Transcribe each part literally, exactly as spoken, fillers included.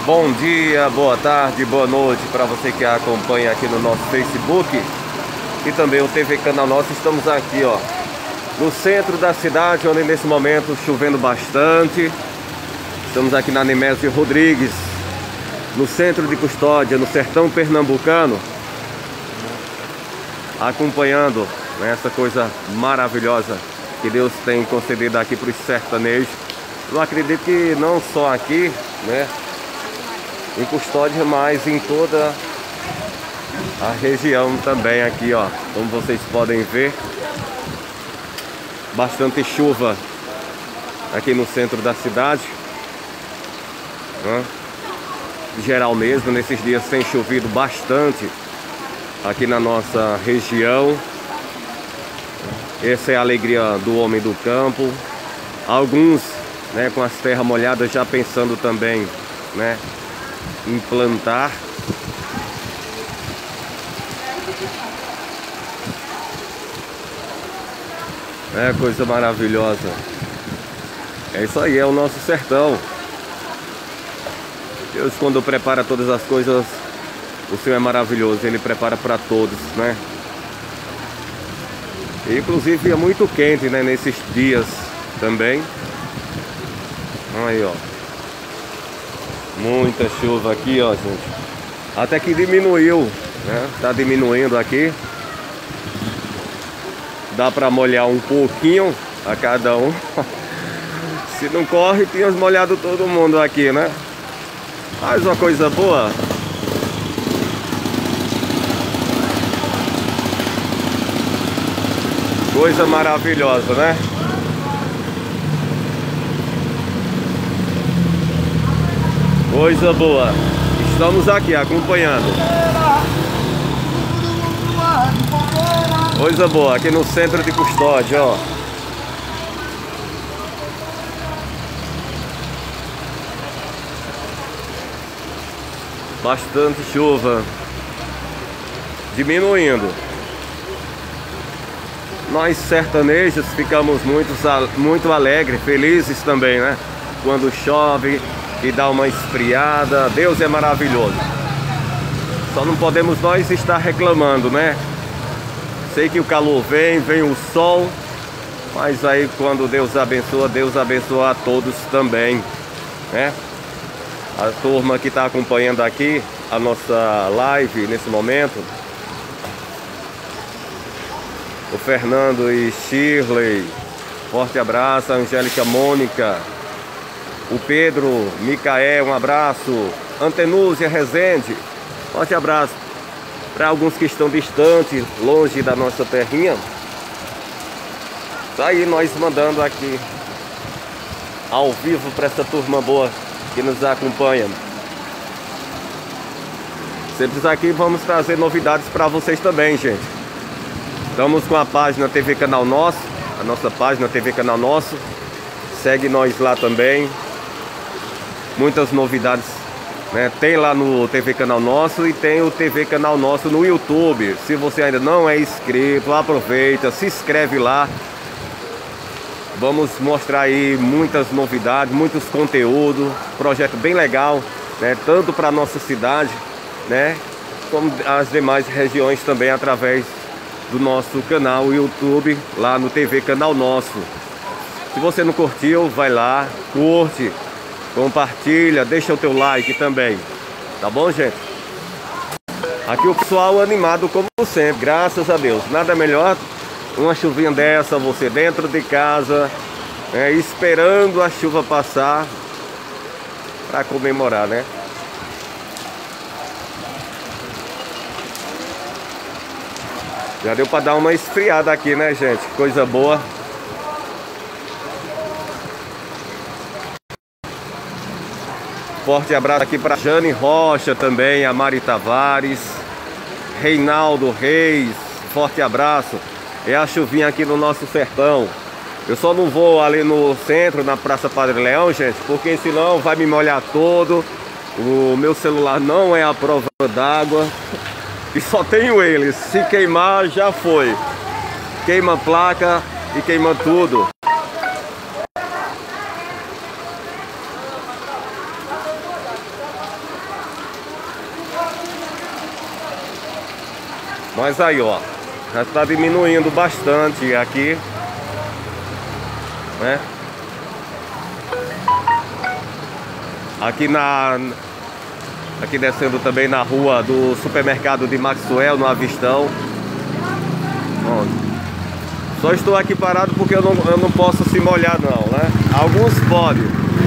Bom dia, boa tarde, boa noite para você que acompanha aqui no nosso Facebook e também o T V Canal Nosso. Estamos aqui, ó, no centro da cidade, onde nesse momento chovendo bastante. Estamos aqui na Nemésio Rodrigues, no centro de Custódia, no sertão pernambucano, acompanhando, né, essa coisa maravilhosa que Deus tem concedido aqui para os sertanejos. Eu acredito que não só aqui, né, em Custódia, mas em toda a região também aqui, ó, como vocês podem ver, bastante chuva aqui no centro da cidade, né? Geral mesmo, nesses dias tem chovido bastante aqui na nossa região. Essa é a alegria do homem do campo. Alguns, né, com as terras molhadas, já pensando também, né, em plantar. É coisa maravilhosa. É isso aí, é o nosso sertão. Deus, quando prepara todas as coisas, o Senhor é maravilhoso. Ele prepara para todos, né? E, inclusive é muito quente, né, nesses dias também. Aí, ó, muita chuva aqui, ó, gente. Até que diminuiu, né? Tá diminuindo aqui. Dá pra molhar um pouquinho a cada um. Se não corre, tinha molhado todo mundo aqui, né? Mas uma coisa boa. Coisa maravilhosa, né? Coisa boa. Estamos aqui acompanhando. Coisa boa, aqui no centro de Custódia, ó. Bastante chuva. Diminuindo. Nós sertanejos ficamos muito, muito alegres, felizes também, né? Quando chove e dá uma esfriada. Deus é maravilhoso. Só não podemos nós estar reclamando, né? Sei que o calor vem, vem o sol, mas aí quando Deus abençoa, Deus abençoa a todos também, né? A turma que está acompanhando aqui a nossa live nesse momento, o Fernando e Shirley, forte abraço. A Angélica Mônica, o Pedro, Micael, um abraço. Antenúzia Rezende, forte abraço. Para alguns que estão distantes, longe da nossa terrinha, tá aí nós mandando aqui ao vivo para essa turma boa que nos acompanha. Sempre aqui vamos trazer novidades para vocês também, gente. Estamos com a página T V Canal Nosso, a nossa página T V Canal Nosso. Segue nós lá também. Muitas novidades, né? Tem lá no T V Canal Nosso e tem o T V Canal Nosso no YouTube. Se você ainda não é inscrito, aproveita, se inscreve lá. Vamos mostrar aí muitas novidades, muitos conteúdos, projeto bem legal, né? Tanto para nossa cidade, né, como as demais regiões também, através do nosso canal YouTube lá no T V Canal Nosso. Se você não curtiu, vai lá, curte, compartilha, deixa o teu like também, tá bom, gente? Aqui o pessoal animado como sempre, graças a Deus. Nada melhor uma chuvinha dessa, você dentro de casa, né, esperando a chuva passar para comemorar, né? Já deu para dar uma esfriada aqui, né, gente? Coisa boa. Forte abraço aqui para Jane Rocha também, a Mari Tavares, Reinaldo Reis, forte abraço. É a chuvinha aqui no nosso sertão. Eu só não vou ali no centro, na Praça Padre Leão, gente, porque senão vai me molhar todo. O meu celular não é a prova d'água e só tenho ele. Se queimar, já foi. Queima a placa e queima tudo. Mas aí, ó, já está diminuindo bastante aqui, né? Aqui na aqui descendo também na rua do supermercado de Maxwell, no Avistão. Bom, só estou aqui parado porque eu não, eu não posso se molhar não, né? Alguns podem.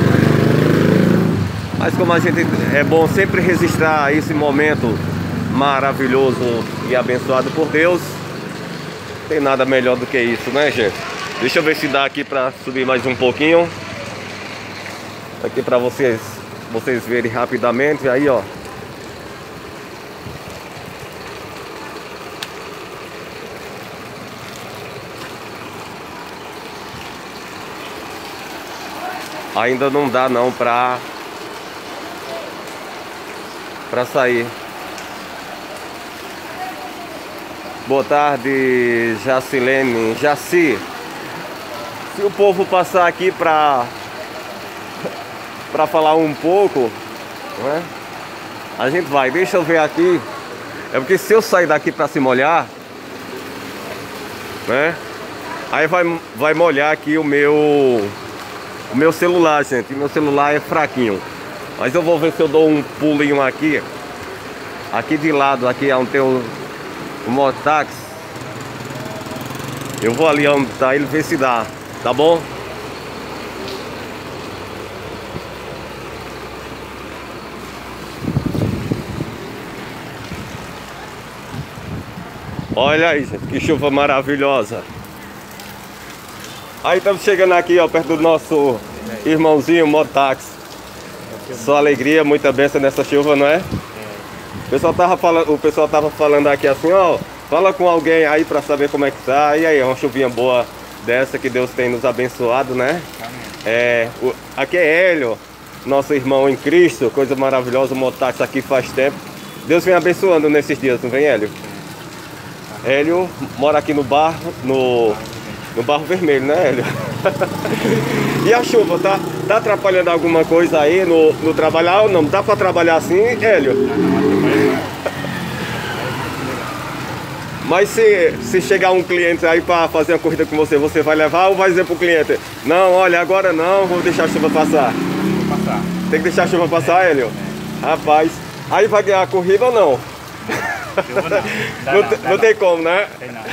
Mas como a gente é bom sempre registrar esse momento maravilhoso e abençoado por Deus, não tem nada melhor do que isso, né, gente? Deixa eu ver se dá aqui para subir mais um pouquinho. Aqui para vocês vocês verem rapidamente. Aí, ó, ainda não dá não pra pra sair. Boa tarde, Jacilene, Jaci. Se o povo passar aqui pra para falar um pouco, né? A gente vai, deixa eu ver aqui. É porque se eu sair daqui para se molhar, né? Aí vai, vai molhar aqui o meu o meu celular, gente. Meu celular é fraquinho. Mas eu vou ver se eu dou um pulinho aqui. Aqui de lado, aqui onde tem o, o mototáxi. Eu vou ali onde tá ele, ver se dá, tá bom? Olha aí, gente, que chuva maravilhosa. Aí estamos chegando aqui, ó, perto do nosso irmãozinho mototáxi. Só alegria, muita bênção nessa chuva, não é? O pessoal tava falando, o pessoal tava falando aqui assim, ó, fala com alguém aí para saber como é que tá. E aí, é uma chuvinha boa dessa que Deus tem nos abençoado, né? É, o, aqui é Hélio, nosso irmão em Cristo, coisa maravilhosa, o mototáxi aqui faz tempo. Deus vem abençoando nesses dias, não vem, Hélio? Hélio mora aqui no bar, no, no Barro Vermelho, né, Hélio? E a chuva, tá, tá atrapalhando alguma coisa aí no, no trabalhar ou não? Dá pra trabalhar assim, Hélio? Mas se, se chegar um cliente aí pra fazer uma corrida com você, você vai levar ou vai dizer pro cliente: não, olha, agora não, vou deixar a chuva passar? Vou passar. Tem que deixar a chuva passar, Hélio? É. Rapaz, aí vai ganhar a corrida ou não? Não, não, não, não tem como, né? Tem não.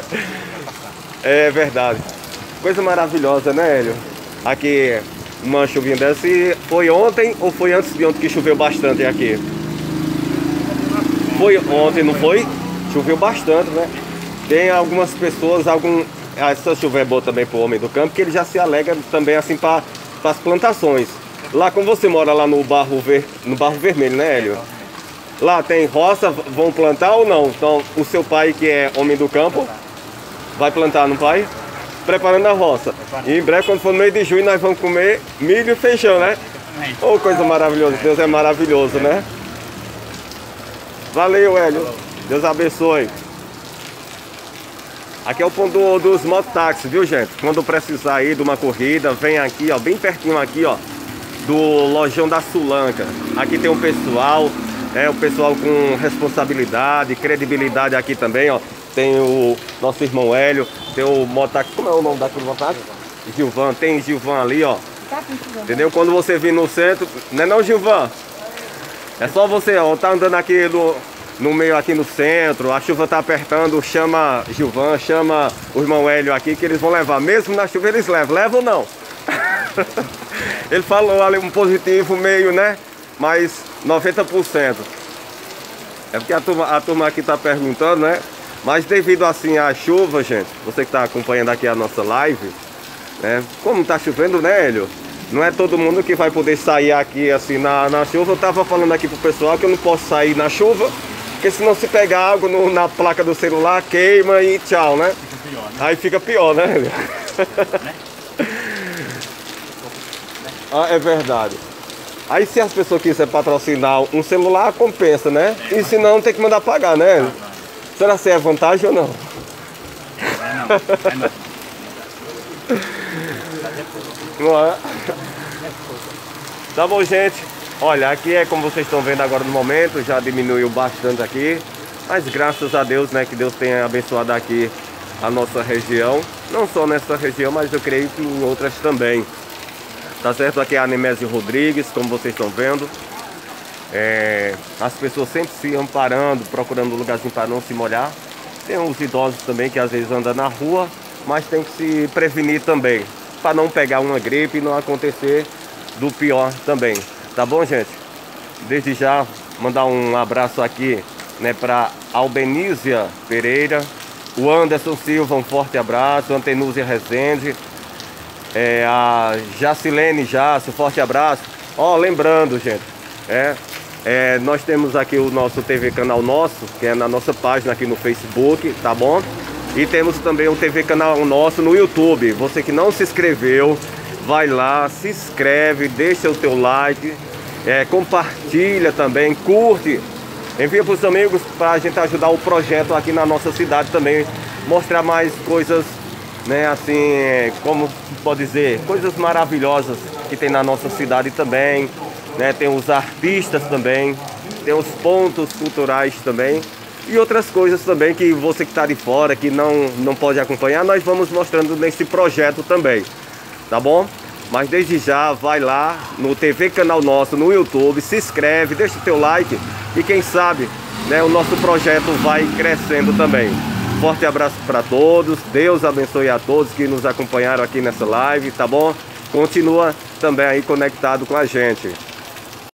É verdade. Coisa maravilhosa, né, Hélio? Aqui, uma chuvinha dessa. E foi ontem ou foi antes de ontem que choveu bastante aqui? Foi ontem, não foi? Choveu bastante, né? Tem algumas pessoas, algum... essa chuva é boa também para o homem do campo, que ele já se alegra também assim para as plantações. Lá, como você mora lá no Barro, Ver... no Barro Vermelho, né, Hélio? Lá tem roça, vão plantar ou não? Então, o seu pai, que é homem do campo, vai plantar, não vai? Preparando a roça. E em breve, quando for no meio de junho, nós vamos comer milho e feijão, né? Oh, coisa maravilhosa. Deus é maravilhoso, né? Valeu, Hélio. Deus abençoe. Aqui é o ponto do, dos mototáxis, viu, gente? Quando precisar ir de uma corrida, vem aqui, ó, bem pertinho aqui, ó, do lojão da Sulanca. Aqui tem um pessoal... É, o pessoal com responsabilidade, credibilidade aqui também, ó. Tem o nosso irmão Hélio, tem o mototáxi, como é o nome daquele mototáxi? Gilvan, tem Gilvan ali, ó. Entendeu? Quando você vir no centro, não é não, Gilvan? É só você, ó, tá andando aqui no, no meio aqui no centro, a chuva tá apertando, chama Gilvan, chama o irmão Hélio aqui, que eles vão levar. Mesmo na chuva eles levam, levam ou não? Ele falou ali um positivo meio, né? Mas noventa por cento. É porque a turma, a turma aqui está perguntando, né? Mas devido assim à chuva, gente, você que está acompanhando aqui a nossa live, né? Como está chovendo, né, Hélio? Não é todo mundo que vai poder sair aqui assim na, na chuva. Eu estava falando aqui pro pessoal que eu não posso sair na chuva, porque senão se pegar água no, na placa do celular, queima e tchau, né? Fica pior, né? Aí fica pior, né, Hélio? Né? Ah, é verdade. Aí se as pessoas quiserem patrocinar um celular, compensa, né? E se não, tem que mandar pagar, né? Não, não. Será que é vantagem ou não? É não, é não. Não é? Tá bom, gente. Olha, aqui é como vocês estão vendo agora no momento, já diminuiu bastante aqui. Mas graças a Deus, né, que Deus tenha abençoado aqui a nossa região, não só nessa região, mas eu creio que em outras também. Tá certo? Aqui é a Nemésio Rodrigues, como vocês estão vendo. É, as pessoas sempre se amparando, procurando um lugarzinho para não se molhar. Tem uns idosos também que às vezes andam na rua, mas tem que se prevenir também, para não pegar uma gripe e não acontecer do pior também. Tá bom, gente? Desde já, mandar um abraço aqui, né, para Albenísia Pereira, o Anderson Silva, um forte abraço, Antenúzia Rezende, é, a Jacilene Jácio, forte abraço. Ó, lembrando, gente, é, é, nós temos aqui o nosso T V Canal Nosso, que é na nossa página aqui no Facebook, tá bom? E temos também o T V Canal Nosso no YouTube. Você que não se inscreveu, vai lá, se inscreve, deixa o teu like, é, compartilha também, curte, envia para os amigos para a gente ajudar o projeto aqui na nossa cidade também, mostrar mais coisas, né, assim, como pode dizer, coisas maravilhosas que tem na nossa cidade também, né? Tem os artistas também, tem os pontos culturais também e outras coisas também que você que está de fora, que não, não pode acompanhar, nós vamos mostrando nesse projeto também, tá bom? Mas desde já, vai lá no T V Canal Nosso no YouTube, se inscreve, deixa o teu like e quem sabe, né, o nosso projeto vai crescendo também. Forte abraço para todos, Deus abençoe a todos que nos acompanharam aqui nessa live, tá bom? Continua também aí conectado com a gente.